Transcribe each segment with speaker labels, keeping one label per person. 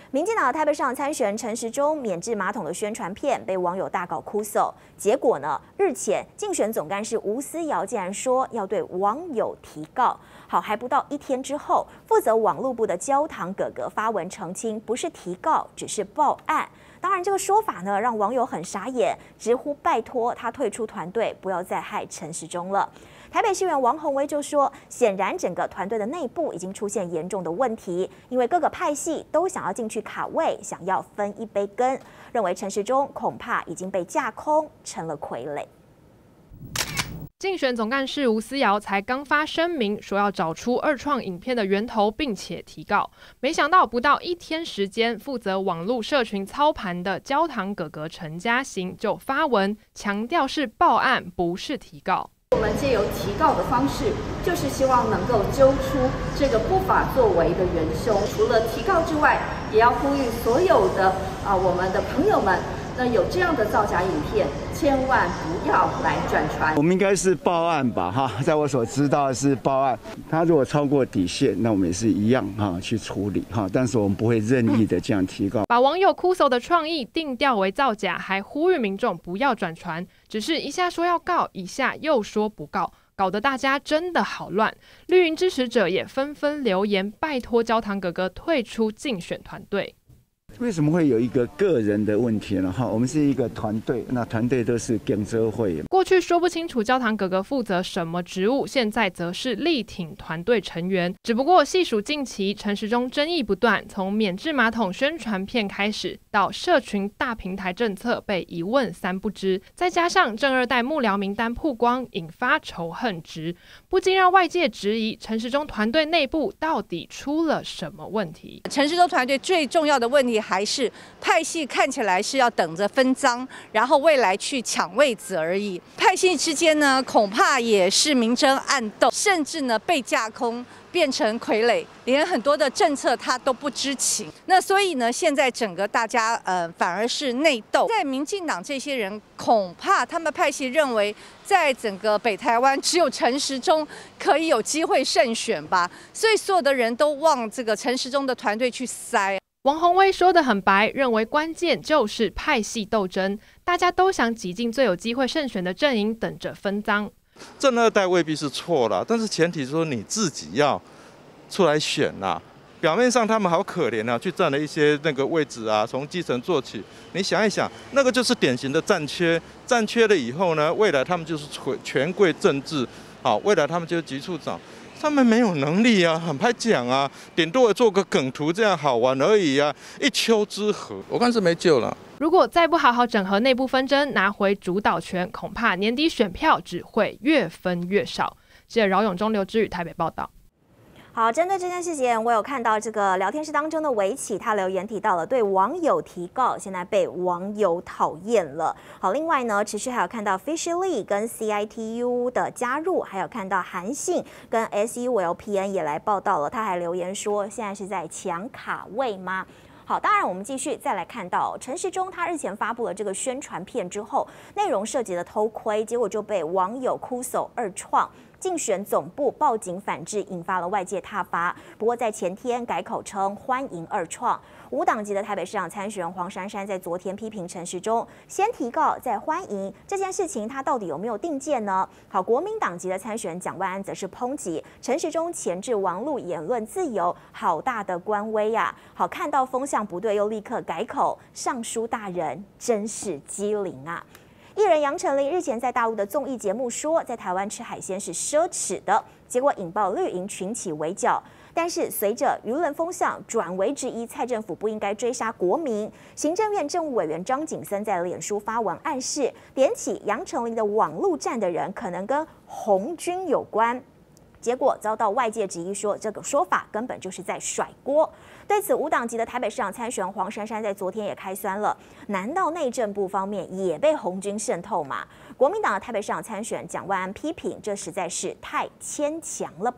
Speaker 1: 民进党的台北市长参选陈时中免治马桶的宣传片被网友大搞哭搜，结果呢，日前竞选总干事吴思瑶竟然说要对网友提告。好，还不到1天之后，负责网络部的焦糖哥哥发文澄清，不是提告，只是报案。当然，这个说法呢，让网友很傻眼，直呼拜托他退出团队，不要再害陈时中了。台北市议员王宏威就说，显然整个团队的内部已经出现严重的问题，因为各个派系都想要进去卡位，想要分一杯羹，认为陈时中恐怕已经被架空，成了傀儡。
Speaker 2: 竞选总干事吴思瑶才刚发声明说要找出二创影片的源头，并且提告，没想到不到1天时间，负责网络社群操盘的焦糖哥哥陈嘉行就发文强调是报案，不是提告。
Speaker 3: 我们借由提告的方式，就是希望能够揪出这个不法作为的元凶。除了提告之外，也要呼吁所有的我们的朋友们。那有这样的造假影片，千万不要来转传。
Speaker 4: 我们应该是报案吧，哈，在我所知道的是报案。他如果超过底线，那我们也是一样哈去处理哈，但是我们不会任意的这样提告。
Speaker 2: 把网友哭搜的创意定调为造假，还呼吁民众不要转传，只是一下说要告，一下又说不告。搞得大家真的好乱，绿营支持者也纷纷留言拜托焦糖哥哥退出竞选团队。
Speaker 4: 为什么会有一个个人的问题呢？我们是一个团队，那团队都是竞争会。
Speaker 2: 过去说不清楚焦糖哥哥负责什么职务，现在则是力挺团队成员。只不过细数近期陈时中争议不断，从免治马桶宣传片开始，到社群大平台政策被一问三不知，再加上正二代幕僚名单曝光，引发仇恨值，不禁让外界质疑陈时中团队内部到底出了什么问题。
Speaker 5: 陈时中团队最重要的问题还是派系看起来是要等着分赃，然后未来去抢位子而已。派系之间呢，恐怕也是明争暗斗，甚至呢被架空，变成傀儡，连很多的政策他都不知情。那所以呢，现在整个大家反而是内斗。在民进党这些人，恐怕他们派系认为，在整个北台湾只有陈时中可以有机会胜选吧，所以所有的人都往这个陈时中的团队去塞。
Speaker 2: 王宏威说得很白，认为关键就是派系斗争，大家都想挤进最有机会胜选的阵营，等着分赃。
Speaker 6: 正二代未必是错了，但是前提是说你自己要出来选啦。表面上他们好可怜啊，去占了一些那个位置啊，从基层做起。你想一想，那个就是典型的战缺。战缺了以后呢，未来他们就是权贵政治，好，未来他们就是局处长。他们没有能力啊，很怕讲啊，顶多做个梗图这样好玩而已啊，一丘之貉，我看是没救了。
Speaker 2: 如果再不好好整合内部纷争，拿回主导权，恐怕年底选票只会越分越少。记者饶永忠、刘之宇台北报道。
Speaker 1: 好，针对这件事情，我有看到这个聊天室当中的维启，他留言提到了对网友提告，现在被网友讨厌了。好，另外呢，持续还有看到 Fishley 跟 CITU 的加入，还有看到韩信跟 SULPN 也来报道了。他还留言说，现在是在抢卡位吗？好，当然我们继续再来看到陈时中，他日前发布了这个宣传片之后，内容涉及了偷窥，结果就被网友哭搜二创。竞选总部报警反制，引发了外界挞伐。不过在前天改口称欢迎二创。无党籍的台北市长参选人黄珊珊在昨天批评陈时中先提告再欢迎这件事情，他到底有没有定见呢？好，国民党籍的参选人蒋万安则是抨击陈时中钳制网络言论自由，好大的官威呀！好，看到风向不对又立刻改口，尚书大人真是机灵啊！艺人杨丞琳日前在大陆的综艺节目说，在台湾吃海鲜是奢侈的，结果引爆绿营群起围剿。但是随着舆论风向转为质疑蔡政府不应该追杀国民，行政院政务委员张景森在脸书发文暗示，连起杨丞琳的网路战的人可能跟红军有关。结果遭到外界质疑说，这个说法根本就是在甩锅。对此，无党籍的台北市长参选人黄珊珊在昨天也开酸了，难道内政部方面也被红军渗透吗？国民党的台北市长参选蒋万安批评，这实在是太牵强了吧。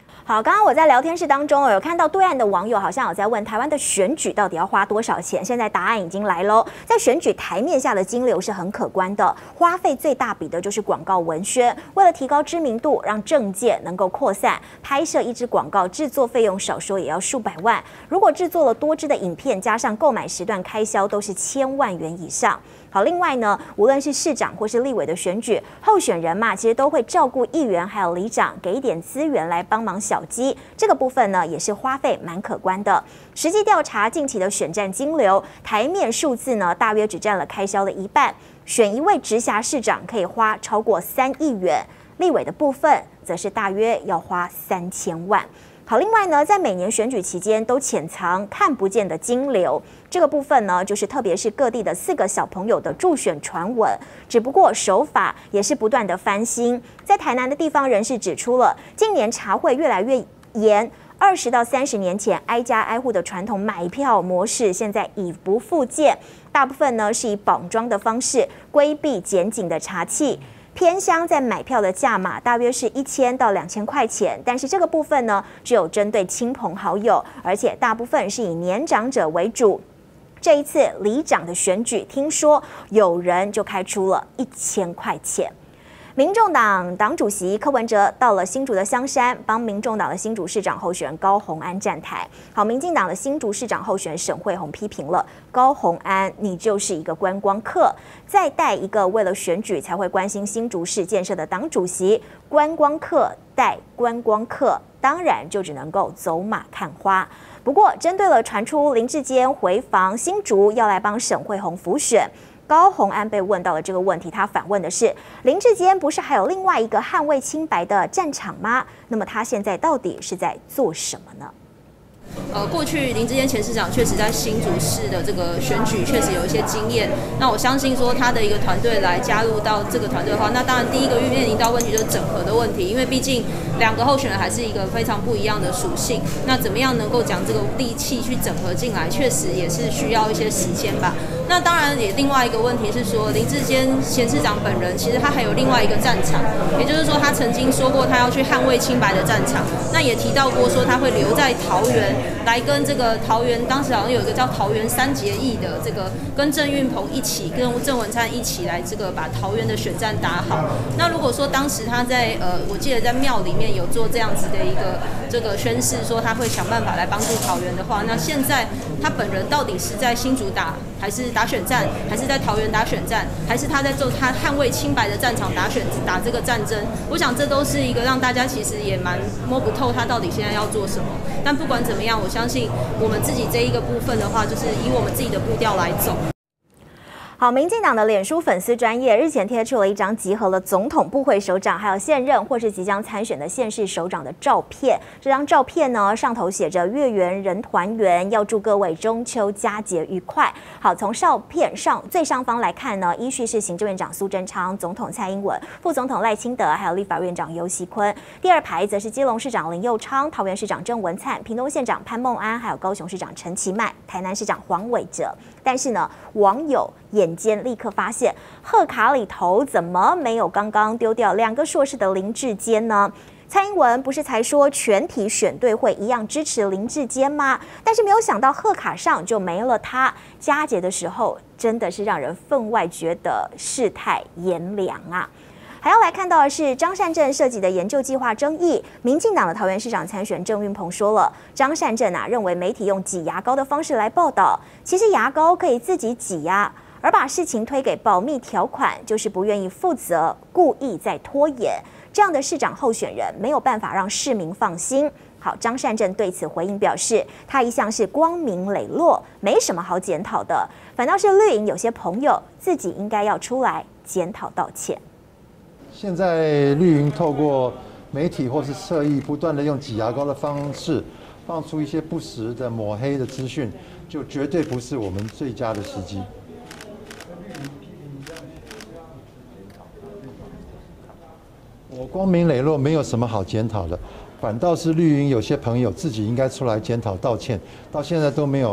Speaker 1: 好，刚刚我在聊天室当中有看到对岸的网友好像有在问台湾的选举到底要花多少钱，现在答案已经来喽。在选举台面下的金流是很可观的，花费最大笔的就是广告文宣。为了提高知名度，让政界能够扩散，拍摄一支广告制作费用少说也要数百万。如果制作了多支的影片，加上购买时段开销，都是千万元以上。好，另外呢，无论是市长或是立委的选举，候选人嘛，其实都会照顾议员还有里长，给一点资源来帮忙小鸡。这个部分呢，也是花费蛮可观的。实际调查近期的选战金流，台面数字呢，大约只占了开销的一半。选一位直辖市长可以花超过3亿元，立委的部分则是大约要花3000万。好，另外呢，在每年选举期间都潜藏看不见的金流，这个部分呢，就是特别是各地的4个小朋友的助选传闻，只不过手法也是不断的翻新。在台南的地方人士指出了，近年查会越来越严，20到30年前挨家挨户的传统买票模式，现在已不复见，大部分呢是以绑桩的方式规避检警的查缉。偏乡在买票的价码大约是1000到2000块钱，但是这个部分呢，只有针对亲朋好友，而且大部分是以年长者为主。这一次里长的选举，听说有人就开出了1000块钱。民众党党主席柯文哲到了新竹的香山，帮民众党的新竹市长候选人高虹安站台。好，民进党的新竹市长候选人沈慧虹批评了高虹安，你就是一个观光客，再带一个为了选举才会关心新竹市建设的党主席，观光客带观光客，当然就只能够走马看花。不过，针对了传出林智坚回防新竹要来帮沈慧虹辅选。高虹安被问到了这个问题，他反问的是：林智坚不是还有另外一个捍卫清白的战场吗？那么他现在到底是在做什么呢？
Speaker 7: 过去林智坚前市长确实在新竹市的这个选举确实有一些经验。那我相信说他的一个团队来加入到这个团队的话，那当然第一个面临到问题就是整合的问题，因为毕竟2个候选人还是一个非常不一样的属性。那怎么样能够将这个力气去整合进来，确实也是需要一些时间吧。那当然也另外一个问题是说，林智坚前市长本人其实他还有另外一个战场，也就是说他曾经说过他要去捍卫清白的战场，那也提到过说他会留在桃园来跟这个桃园，当时好像有一个叫桃园3结义的这个跟郑运鹏一起，跟郑文灿一起来这个把桃园的选战打好。那如果说当时他在我记得在庙里面有做这样子的一个这个宣誓，说他会想办法来帮助桃园的话，那现在他本人到底是在新竹打，还是打选战，还是在桃园打选战，还是他在做他捍卫清白的战场打这个战争？我想这都是一个让大家其实也蛮摸不透他到底现在要做什么。但不管怎么样，我相信我们自己这一个部分的话，就是以我们自己的步调来走。
Speaker 1: 好，民进党的脸书粉丝专页日前贴出了一张集合了总统、部会首长，还有现任或是即将参选的县市首长的照片。这张照片呢，上头写着"月圆人团圆，要祝各位中秋佳节愉快"。好，从照片最上方来看呢，依序是行政院长苏贞昌、总统蔡英文、副总统赖清德，还有立法院长游锡堃。第2排则是基隆市长林右昌、桃园市长郑文灿、屏东县长潘孟安，还有高雄市长陈其迈、台南市长黄伟哲。但是呢，网友眼尖立刻发现，贺卡里头怎么没有刚刚丢掉2个硕士的林智坚呢？蔡英文不是才说全体选队会一样支持林智坚吗？但是没有想到贺卡上就没了他。佳节的时候，真的是让人分外觉得世态炎凉啊！还要来看到的是张善政涉及的研究计划争议。民进党的桃园市长参选郑运鹏说了，张善政认为媒体用挤牙膏的方式来报道，其实牙膏可以自己挤呀，而把事情推给保密条款，就是不愿意负责，故意在拖延。这样的市长候选人没有办法让市民放心。好，张善政对此回应表示，他一向是光明磊落，没什么好检讨的，反倒是绿营有些朋友自己应该要出来检讨道歉。
Speaker 8: 现在绿营透过媒体或是侧翼不断的用挤牙膏的方式放出一些不实的抹黑的资讯，就绝对不是我们最佳的时机。我光明磊落，没有什么好检讨的，反倒是绿营有些朋友自己应该出来检讨道歉，到现在都没有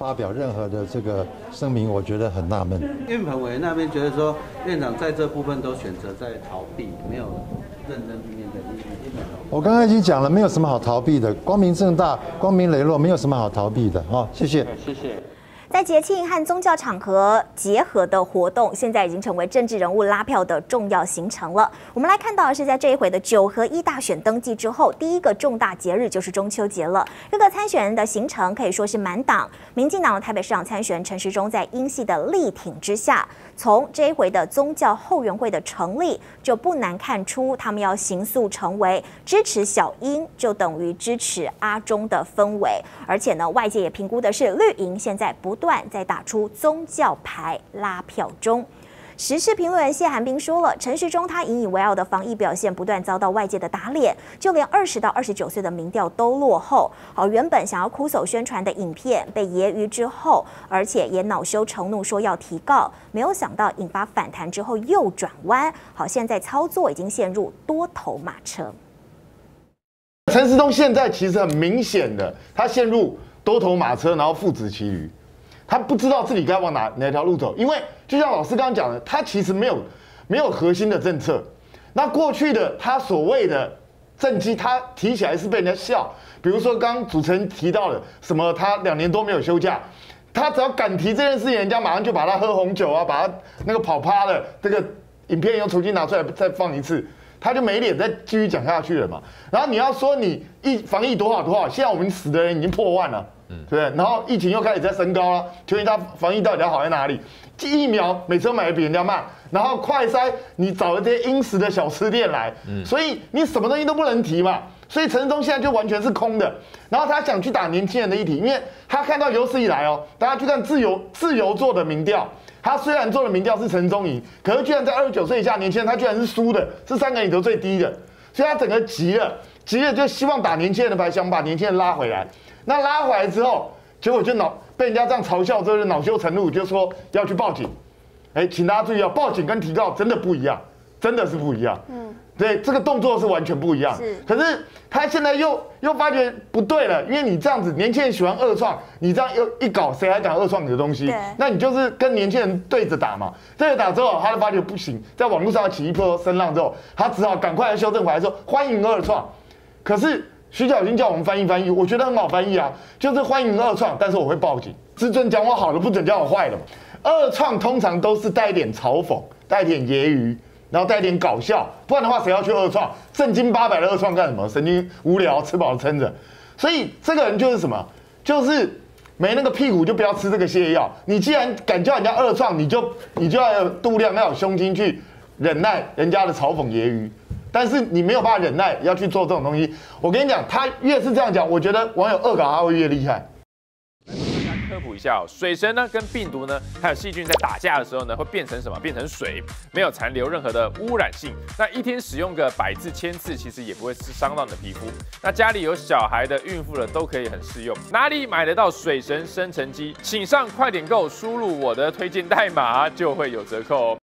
Speaker 8: 发表任何的这个声明，我觉得很纳闷。
Speaker 9: 院本委员那边觉得说，院长在这部分都选择在逃避，没有认真去面对。
Speaker 8: 我刚刚已经讲了，没有什么好逃避的，光明正大、光明磊落，没有什么好逃避的。好，谢谢。
Speaker 9: 谢谢。
Speaker 1: 在节庆和宗教场合结合的活动，现在已经成为政治人物拉票的重要行程了。我们来看到的是，在这一回的9合1大选登记之后，第一个重大节日就是中秋节了。各个参选人的行程可以说是满档。民进党的台北市长参选人陈时中在英系的力挺之下，从这一回的宗教后援会的成立，就不难看出他们要形塑成为支持小英就等于支持阿中的氛围。而且呢，外界也评估的是绿营现在不断在打出宗教牌拉票中。时事评论员谢寒冰说了，陈时中他引以为傲的防疫表现不断遭到外界的打脸，就连20到29岁的民调都落后。原本想要哭手宣传的影片被揶揄之后，而且也恼羞成怒说要提告，没有想到引发反弹之后又转弯。现在操作已经陷入多头马车。
Speaker 10: 陈时中现在其实很明显的，他陷入多头马车，然后父子骑驴。他不知道自己该往哪条路走，因为就像老师刚刚讲的，他其实没有核心的政策。那过去的他所谓的政绩，他提起来是被人家笑。比如说刚刚主持人提到的什么，他2年多没有休假，他只要敢提这件事情，人家马上就把他喝红酒啊，把他那个跑趴的这个影片又重新拿出来再放一次，他就没脸再继续讲下去了嘛。然后你要说你防疫多好，现在我们死的人已经破万了。对不对？然后疫情又开始在升高了，请问他防疫到底要好在哪里？疫苗每次都买的比人家慢，然后快筛你找了这些殷实的小吃店来，所以你什么东西都不能提嘛。所以陈时中现在就完全是空的。然后他想去打年轻人的议题，因为他看到有史以来大家去看自由做的民调，他虽然做的民调是陈时中赢，可是居然在29岁以下年轻人他居然是输的，是3个里头最低的，所以他整个急了就希望打年轻人的牌，想把年轻人拉回来。那拉回来之后，结果就被人家这样嘲笑之后，就恼羞成怒，就说要去报警。请大家注意报警跟提告真的不一样，真的是不一样。对，这个动作是完全不一样。可是他现在又发觉不对了，因为你这样子，年轻人喜欢二创，你这样又一搞，谁还敢二创你的东西？那你就是跟年轻人对着打嘛。对着打之后，他就发觉不行，在网络上起一波声浪之后，他只好赶快来修正回来说欢迎二创。可是徐小新叫我们翻译，我觉得很好翻译啊，就是欢迎二创，但是我会报警，只准讲我好的，不准讲我坏的。二创通常都是带一点嘲讽，带一点揶揄，然后带一点搞笑，不然的话谁要去二创？正经800的二创干什么？神经无聊，吃饱了撑着。所以这个人就是什么？就是没那个屁股就不要吃这个泻药。你既然敢叫人家二创，你就要有度量，要有胸襟去忍耐人家的嘲讽揶揄。但是你没有办法忍耐，要去做这种东西。我跟你讲，他越是这样讲，我觉得网友恶搞他会越厉害。
Speaker 11: 科普一下水神呢跟病毒呢还有细菌在打架的时候呢会变成什么？变成水，没有残留任何的污染性。那一天使用个100次、1000次，其实也不会伤到你的皮肤。那家里有小孩的、孕妇的都可以很适用。哪里买得到水神生成机？请上快点购，输入我的推荐代码就会有折扣哦。